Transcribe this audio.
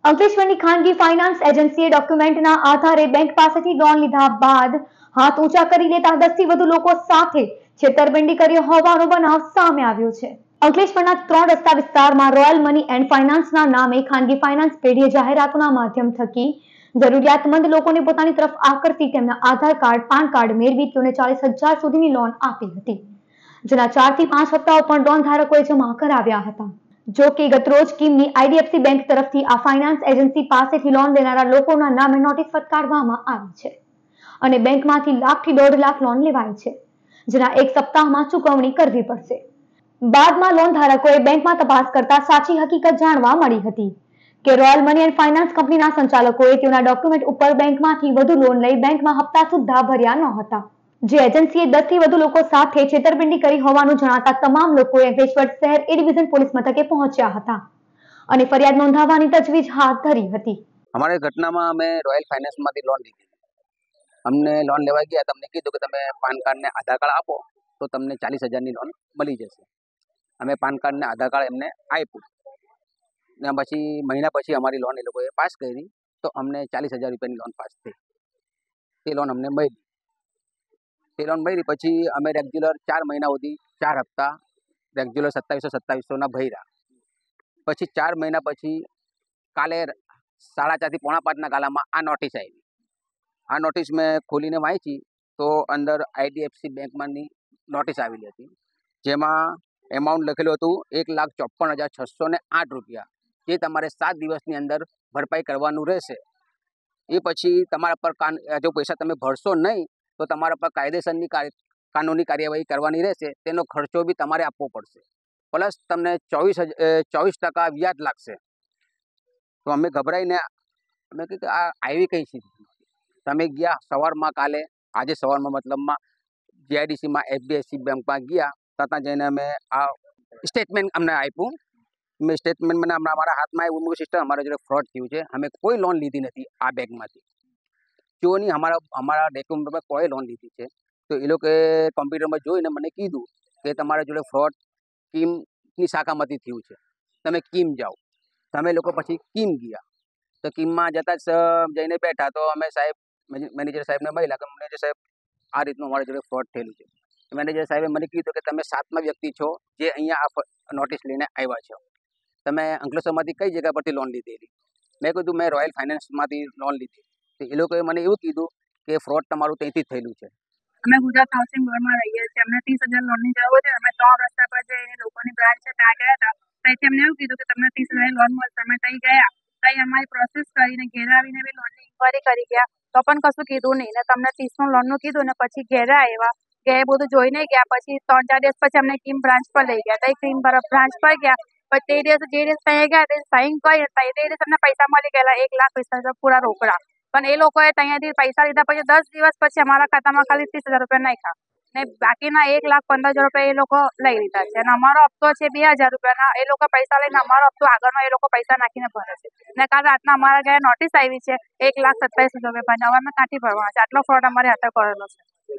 અંકલેશ્વરની ખાનગી ફાઇનાન્સ એજન્સીએ ડોક્યુમેન્ટના આધારે બેંક પાસેથી લોન લીધા બાદ હાથ ઊંચા કરી લેતા 10 થી વધુ લોકો સાથે છેતરપિંડી કરી હોવાનો બનાવ સામે આવ્યો છે। અંકલેશ્વરના 3 રસ્તા વિસ્તારમાં રોયલ મની એન્ડ ફાઇનાન્સના નામે ખાનગી ફાઇનાન્સ પેઢીએ જાહેરાતોના માધ્યમ થકી જરૂરિયાતમંદ લોકોને પોતાની તરફ આકર્ષી તેમના આધાર કાર્ડ, પાન કાર્ડ મેળવી તેઓને 40,000 સુધીની લોન આપી હતી, જેના 4 થી 5 હપ્તાઓ પણ લોન ધારકોએ જમા કરાવ્યા હતા। જો કે ગતરોજ કિમની આઈડીએફસી બેંક તરફથી આ ફાઇનાન્સ એજન્સી પાસેથી લોન લેનારા લોકોના નામે નોટિસ ફટકારવામાં આવી છે અને બેંકમાંથી લાખથી 1.5 લાખ લોન લેવાય છે, જેના 1 સપ્તાહમાં ચૂકવણી કરવી પડશે। બાદમાં લોન ધારકોએ બેંકમાં તપાસ કરતા સાચી હકીકત જાણવા મળી હતી કે રોયલ મની એન્ડ ફાઇનાન્સ કંપનીના સંચાલકોએ તેઓના ડોક્યુમેન્ટ ઉપર બેંકમાંથી વધુ લોન લઈ બેંકમાં હપ્તા સુદ્ધા ભર્યા નહોતા, જે એજન્સીએ 10 થી વધુ લોકો સાથે છેતરપિંડી કરી હોવાનું જણાતા તમામ લોકોએ અંકલેશ્વર શહેર એ ડિવિઝન પોલીસ મથકે પહોંચ્યા હતા અને ફરિયાદ નોંધાવવાની તજવીજ હાથ ધરી હતી। हमारे घटना में અમે રોયલ ફાઇનાન્સમાંથી લોન લીધી। અમને લોન લેવા ગયા, તમને કીધું કે તમે પાન કાર્ડ ને આધાર કાર્ડ આપો તો તમને 40,000ની લોન મળી જશે। અમે પાન કાર્ડ ને આધાર કાર્ડ એમને આપ્યું ને પછી મહિના પછી અમારી લોન એ લોકોએ પાસ કરી તો અમને 40,000 રૂપિયાની લોન પાસ થઈ। તે લોન અમને મળી। તે લોન મળી પછી અમે રેગ્યુલર 4 મહિના સુધી 4 હપ્તા રેગ્યુલર 2700 ભર્યા। પછી 4 મહિના પછી કાલે 4:30 થી 4:45 ગાળામાં આ નોટિસ આવી। આ નોટિસ મેં ખોલીને વાંચી તો અંદર આઈડીએફસી બેંકમાંની નોટિસ આવેલી હતી, જેમાં એમાઉન્ટ લખેલું હતું 1,54,608 રૂપિયા, જે તમારે 7 દિવસની અંદર ભરપાઈ કરવાનું રહેશે। એ પછી તમારા પર જો પૈસા તમે ભરશો નહીં તો તમારા પર કાયદેસરની કાનૂની કાર્યવાહી કરવાની રહેશે। તેનો ખર્ચો બી તમારે આપવો પડશે, પ્લસ તમને 24% વ્યાજ લાગશે। તો અમે ગભરાઈને અમે કીધું કે આ આવી કઈ છે। તમે ગયા સવારમાં, આજે સવારમાં મતલબમાં જીઆઈડીસીમાં એફડીએફસી બેંકમાં ગયા, ત્યાં જઈને અમે આ સ્ટેટમેન્ટ અમને આપ્યું। મેં સ્ટેટમેન્ટ મને અમારા હાથમાં આવ્યું, મેં સિસ્ટર અમારા જોડે ફ્રોડ થયું છે, અમે કોઈ લોન લીધી નથી આ બેંકમાંથી। જો નહીં અમારા ડોક્યુમેન્ટ પર કોઈ લોન લીધી છે તો એ લોકોએ કોમ્પ્યુટરમાં જોઈને મને કીધું કે તમારા જોડે ફ્રોડ કિમની શાખામાંથી થયું છે, તમે કિમ જાઓ। તમે લોકો પછી કિમ ગયા, તો કિમમાં જતા જ જઈને બેઠા તો અમે મેનેજર સાહેબને મળ્યા કે મેનેજર સાહેબ આ રીતનું અમારા જોડે ફ્રોડ થયેલું છે। મેનેજર સાહેબે મને કીધું કે તમે 7મા વ્યક્તિ છો જે અહીંયા આ નોટિસ લઈને આવ્યા છો, તમે અંકલેશ્વરમાંથી કઈ જગ્યા પરથી લોન લીધેલી? મેં કીધું મેં રોયલ ફાઇનાન્સમાંથી લોન લીધી। તો એ લોકોએ મને એવું કીધું કે ફ્રોડ તમારું ત્યાંથી જ થયેલું છે। અમે ગુજરાત હાઉસિંગ બોર્ડમાં રહીએ છીએ, અમને 30,000 લોનની જરૂર છે। અમે 3 રસ્તા પર જે લોકોની બ્રાન્ચ છે ત્યાં ગયા હતા, ત્યાંથી અમને એવું કીધું કે તમને 30,000 લોન મળશે। અમે ત્યાં ગયા, ત્યાં અમારી પ્રોસેસ કરીને ઘેર આવીને બી લોનની ઇન્ક્વાયરી કરી ગયા તો પણ કશું કીધું નહીં ને તમને 30નું લોનનું કીધું ને પછી ઘેર આવ્યા, ઘેર બધું જોઈને ગયા। પછી 3-4 દિવસ પછી અમને કિમ બ્રાન્ચ પર લઈ ગયા, ત્યાં કિમ બ્રાન્ચ પર ગયા પછી જે દિવસ ત્યાં ગયા તે સાઈન કરી તે દિવસ અમને પૈસા મળી ગયેલા 1,20,000 પૂરા રોકડા। પણ એ લોકોએ ત્યાંથી પૈસા લીધા પછી 10 દિવસ પછી અમારા ખાતામાં ખાલી 30,000 રૂપિયા નાખ્યા ને બાકીના 1,15,000 રૂપિયા એ લોકો લઈ લીધા છે અને અમારો હપ્તો છે 2,000 રૂપિયાના। એ લોકો પૈસા લઈને અમારો હપ્તો આગળનો એ લોકો પૈસા નાખીને ભરે છે ને કાલ રાતના અમારા ઘરે નોટિસ આવી છે 1,27,000 રૂપિયા, હવે અમે ક્યાંથી ભરવાના છે? આટલો ફ્રોડ અમારી હાથે કરેલો છે।